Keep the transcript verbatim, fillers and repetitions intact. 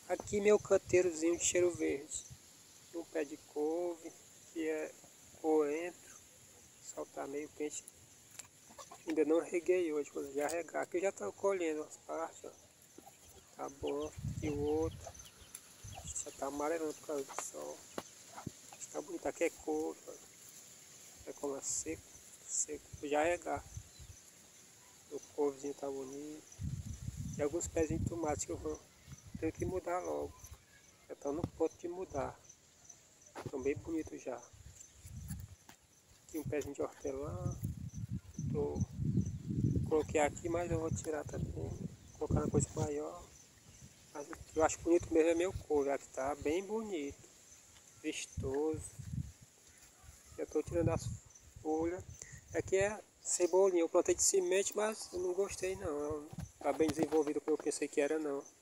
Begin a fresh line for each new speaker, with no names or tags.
Aqui meu canteirozinho de cheiro verde. Um pé de couve, que é coentro. O sol tá meio quente. Ainda não reguei hoje, vou já regar. Aqui eu já tô colhendo as partes, ó. Tá bom. E o outro já tá amarelando por causa do sol. Tá bonito. Aqui é couve, ó. É como é seco, seco. Vou já regar. O couvezinho tá bonito. E alguns pezinhos de tomate que eu vou ter que mudar logo. Já estão no ponto de mudar. Estão bem bonitos já. Aqui um pezinho de hortelã. Tô... Coloquei aqui, mas eu vou tirar também. Colocar uma coisa maior. Mas o que eu acho bonito mesmo é meu couve. Aqui tá bem bonito. Vistoso. Já estou tirando as folhas. Aqui é cebolinha. Eu plantei de semente, mas eu não gostei não. Tá bem desenvolvido como eu pensei que era não.